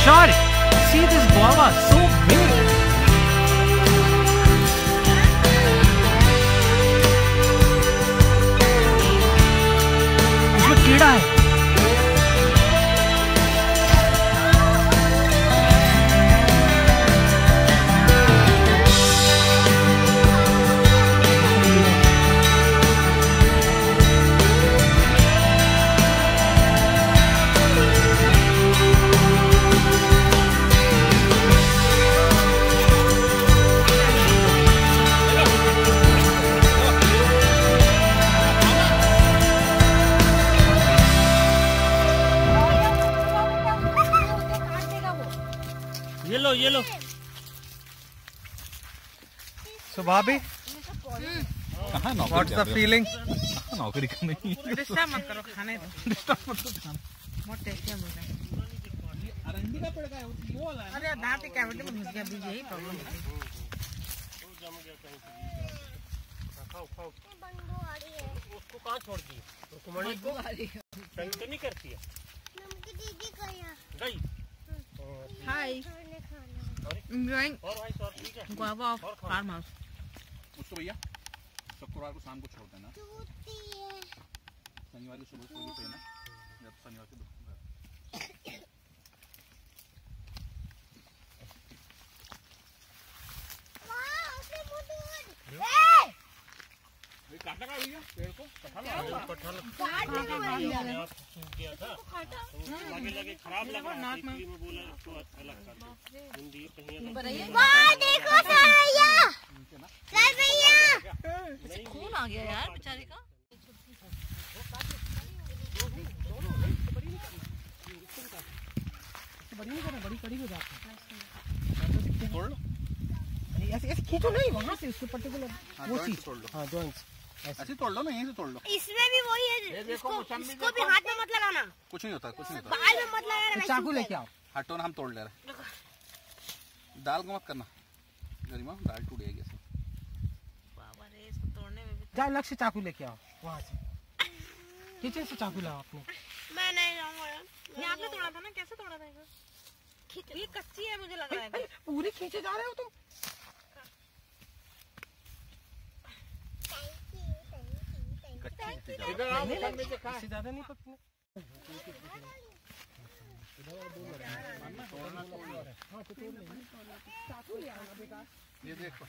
Shorty, see this guava, so big. इसमें कीड़ा है। ये लो। So भाभी, कहाँ नौकरी? what's the feeling? नौकरी करने की। डिस्टर्ब मत करो, खाने दो। डिस्टर्ब मत करो। बहुत टेस्टी है मुझे। अरंडी का पेड़ का है वो वाला है। अरे दांत की कैविटी में घुस गया, बीज यही प्रॉब्लम है। खाओ। उसको कहाँ छोड़ दी? मणि को तंग तो नहीं करती है? दीदी गई। हाय, एंजॉयिंग और भाई सर ठीक है? Guava of farm house. उसको भैया शुक्रवार को शाम को छोड़ देना, शनिवार को सुबह को पे ना, जब शनिवार को काटना का भैया पेड़ को कटहल गया था, लगे खराब लग रहा है, में बोला इसको अच्छा लगता है हिंदी कहीं। वाह देखो सर भैया खून आ गया यार बेचारे का। बड़ी कड़ी हो जाती है। तोड़ लो, ऐसे खींचो नहीं वहाँ से, उसके पर्टिकुलर वो चीज तोड़ लो। हाँ जॉइंट्स। ऐसे तोड़ लो ना, यहीं से तोड़ लो। इसमें भी वही है, इसको भी हाथ में मत लगाना, कुछ नहीं होता, कुछ नहीं होता। बाल में मत लगाना। चाकू लेके आओ। हटो ना, हम तोड़ ले रहे। दाल को मत करना गरिमा, दाल टूट जाएगी। बाबा रे, इसको तोड़ने में भी जा लक्ष्य चाकू लेके आओ वहाँ से, किचन से चाकू लाओ अपने। मैं नहीं जाऊंगा यार। ये आपने तोड़ा था ना, कैसे तोड़ा था इसे? ये कच्ची है मुझे लग रहा है। पूरी खींचे जा रहे हो तुम। इससे ज्यादा नहीं पकने। ये देखो,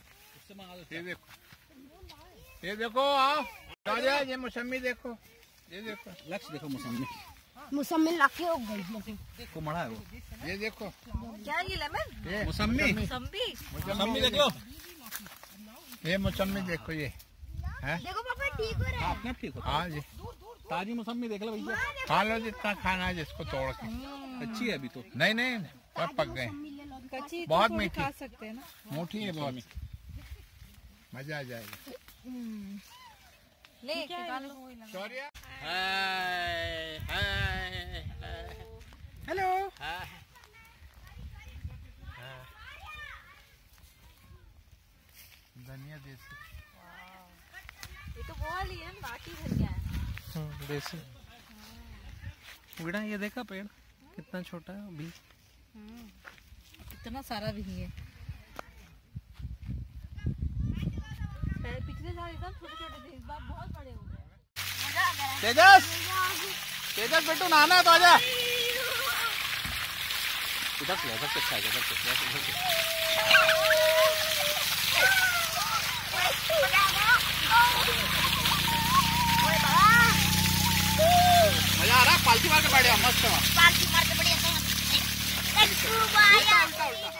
ये देखो आओ राजा, ये मौसमी देखो, ये देखो लक्ष्य देखो, मुसम्मी लाके हो गई। देखो मड़ा है वो, ये देखो क्या ये लेमन? ये मौसमी देख लो, ये मौसमी देखो, ये है। देखो पापा ठीक हो रहा है। आपने ठीक हो? हाँ जी, ताजी मौसमी देख लो भैया, खा लो जितना खाना है, जिसको तोड़ के। अच्छी है अभी तो, नहीं सब पक गए, बहुत मीठी खा सकते हैं ना, मोटी है बहुत, मजा आ जाएगा। ले निकालो। हेलो। धनिया देसी, ये तो वो वाली है, बाकी भर गया है। देसी उगड़ा। ये देखा पेड़ कितना छोटा है अभी। इतना सारा भी है। पिछले साल एकदम छोटे थे, इस बार बहुत बड़े हो गए। तेजस बेटू नहाना है तो आजा। इधर से अच्छा है, इधर से मजा आ रहा है, पालती मार के बैठे मस्त। पालतू मार के बढ़िया तो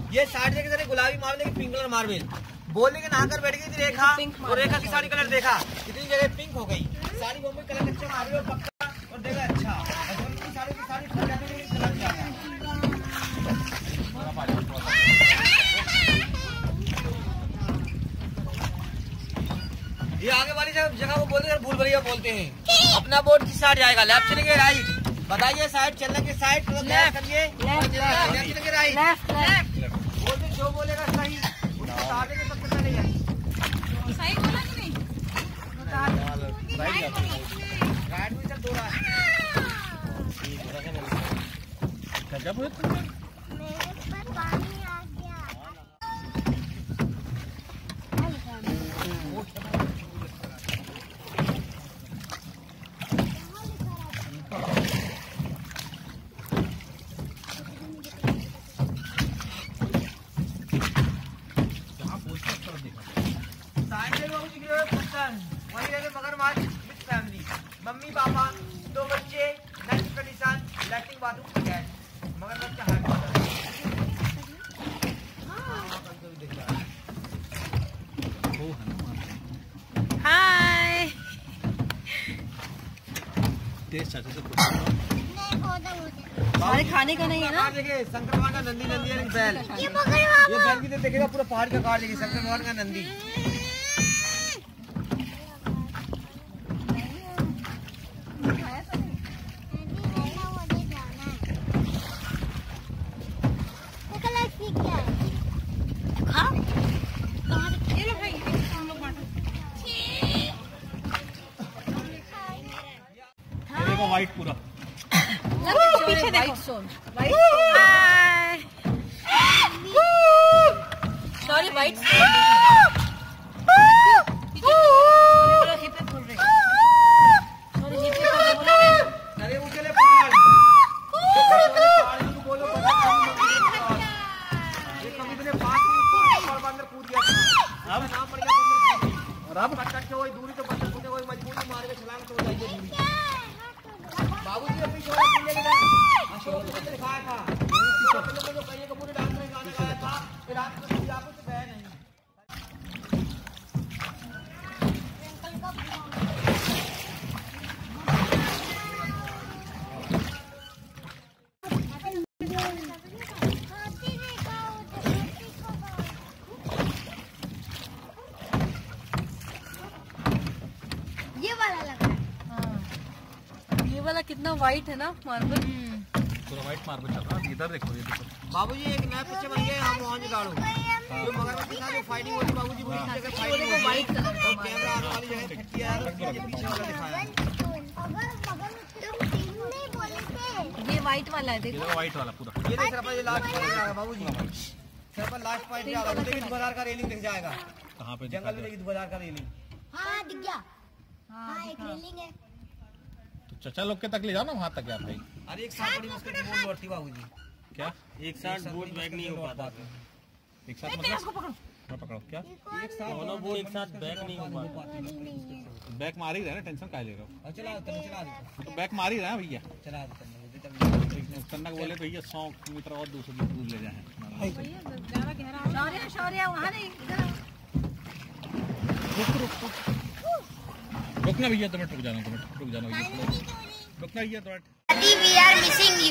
ये साइड से किसी गुलाबी मार्बल पिंक कलर मार्बल बोलने के नहाकर बैठ गई थी रेखा और रेखा की साड़ी कलर देखा इतनी जगह पिंक हो गई साड़ी को कलर अच्छा मार्बल और पक्का और देखा अच्छा साड़ी की साड़ी कलर ये आगे वाली जगह को बोलते हैं भूल भुलैया बोलते हैं। अपना बोर्ड किस साइड जाएगा लेफ्ट चलेंगे राइट बताइए साइड चलने के साइड लेफ्ट करिए लेफ्ट चलेंगे राइट बोलते जो बोलेगा सही उसको आगे के सबसे पहले जाइए सही बोला कि नहीं राइट में चल दो रात क्या बोले मम्मी पापा दो बच्चे next condition latrine bathroom gas मगर बच्चा हाय टेस्ट अच्छा से हमारे खाने का नहीं है ना देखिए शंकर भगवान का नंदी नंदी है बैल ये बैल की देखेगा पूरा पहाड़ का काट देगी शंकर भगवान का नंदी वाइट पूरा पीछे देखो सॉरी वाइट अरे उठले पहाड़ बोलो ये कभी तुमने बात और बंदर कूद गया अब नाम पड़ गया और अब कट के वही दूरी तो बंदर कूदे वही मजबूरी मार के छलांग तो जाइए दूरी बाबूजी अपनी शोर सुनने के लिए अशोक को दिखाया था पहले तो कहिए पूरे डांस में गाने गाया था फिर रात को कुछ आपको तो बह नहीं कितना वाइट है ना मार्बल पूरा वाइट मार्बल चल रहा है इधर देखो ये देखो बाबूजी एक नया पिक्चर बन गया हम वहां गाड़ो जो मगरमच्छ के साथ जो फाइटिंग होती बाबूजी वो इस जगह फाइटिंग को वाइट कलर और कैमरा आने वाली जगह खट्टी है ये पीछे वाला दिखाया ये वाइट वाला है देखो इधर वाइट वाला पूरा ये देख रहा ये लास्ट पॉइंट जाएगा बाबूजी सर पर लास्ट पॉइंट जाएगा देखिए बाजार का रेलिंग दिख जाएगा कहां पे जंगल में देखिए बाजार का रेलिंग हाँ दिख गया हाँ एक रेलिंग है तो चचा लोग के तक ले जाओ ना वहां तक यार भाई अरे एक साथ बड़ी मुश्किल से बोर्ड बढ़ती बाबूजी क्या एक साथ बोर्ड बैग नहीं हो पाता एक साथ मतलब मैं पकड़ो क्या एक साथ दोनों बोर्ड एक साथ बैग नहीं हो पाता बैक मार ही रहा है ना टेंशन काहे ले रहे हो और चला दो तो बैक मार ही रहा है भैया चला दो कन्ना बोले भैया 100 मीटर और 200 मीटर दूर ले जाए शौर्य वहाँ नहीं इधर रुकना भैया 2 मिनट रुक जाना 2 मिनट रुक जाना भैया रुकना भैया 2 मिनट We are missing